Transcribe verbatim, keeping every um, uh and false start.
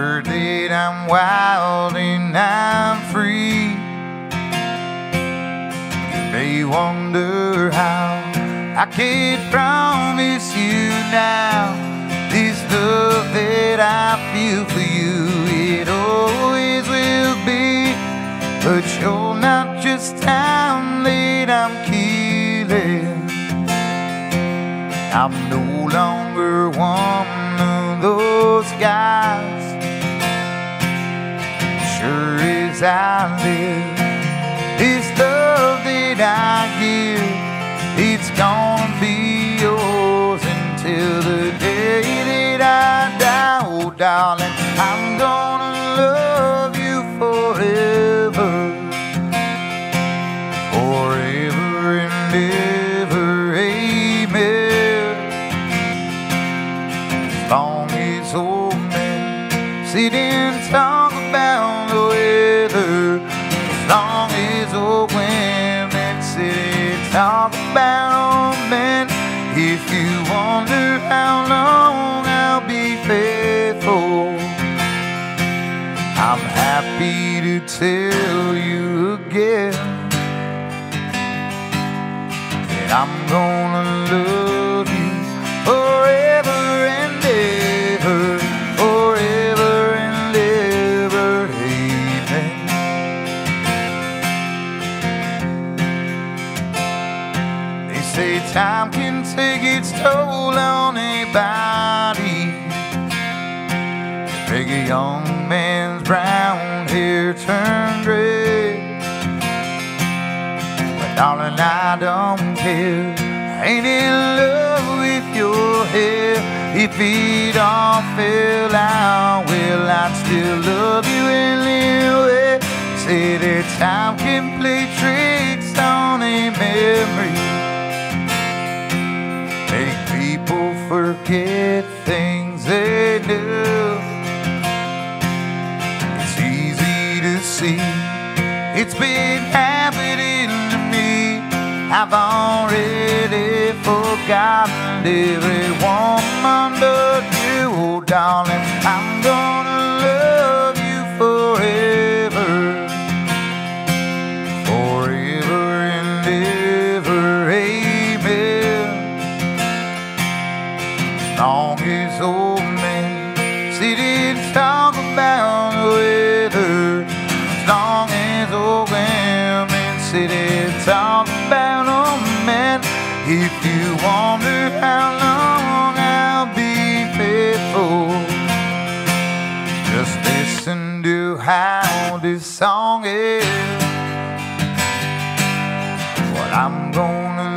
heard that I'm wild and I'm free. They wonder how I can promise you now this love that I feel for you, it always will be. But you're not just time that I'm killing. I'm no longer one of those guys. Sure as I live, this love that I give, it's gonna be yours until the day that I die. Oh darling, I'm gonna love you forever, forever and ever, amen. As long as old men sit and talk about the weather, as long as old women sit and talk about men, if you wonder how long I'll be faithful, I'm happy to tell you again that I'm gonna love you forever and ever, forever and ever, amen. They say time can take its toll on a body, make a young man's brown hair turn gray. But darling, I don't care, I ain't in love with your hair. If it all fell out, well, I'd still love you anyway. Say that time can play tricks on a memory, make people forget things they knew. It's easy to see, it's been happening to me. I've already forgotten every woman but you. Oh darling, I'm gonna love you forever, forever and ever, amen. As long as old men sit and talk about the weather, as long as old women sit and talk about old men, if you wonder how long I'll be faithful, just listen to how this song is. Well, I'm gonna